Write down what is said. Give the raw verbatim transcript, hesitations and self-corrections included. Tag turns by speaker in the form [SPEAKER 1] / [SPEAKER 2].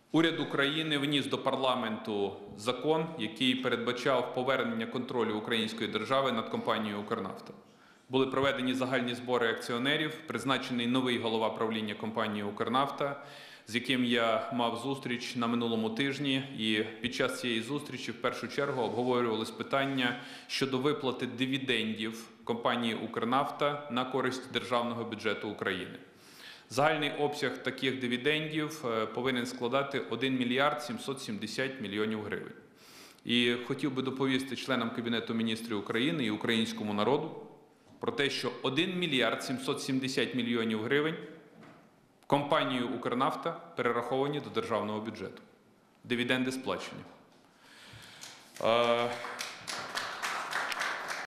[SPEAKER 1] Уряд України вніс до парламенту закон, який передбачав повернення контролю української держави над компанією «Укрнафта». Були проведені загальні збори акціонерів, призначений новий голова правління компанії «Укрнафта», з яким я мав зустріч на минулому тижні. І під час цієї зустрічі в першу чергу обговорювалися питання щодо виплати дивідендів компанії «Укрнафта» на користь державного бюджету України. Загальний обсяг таких дивідендів повинен складати один мільярд сімсот сімдесят мільйонів гривень. І хотів би доповісти членам Кабінету міністрів України і українському народу про те, що один мільярд сімсот сімдесят мільйонів гривень компанією «Укрнафта» перераховані до державного бюджету. Дивіденди сплачені.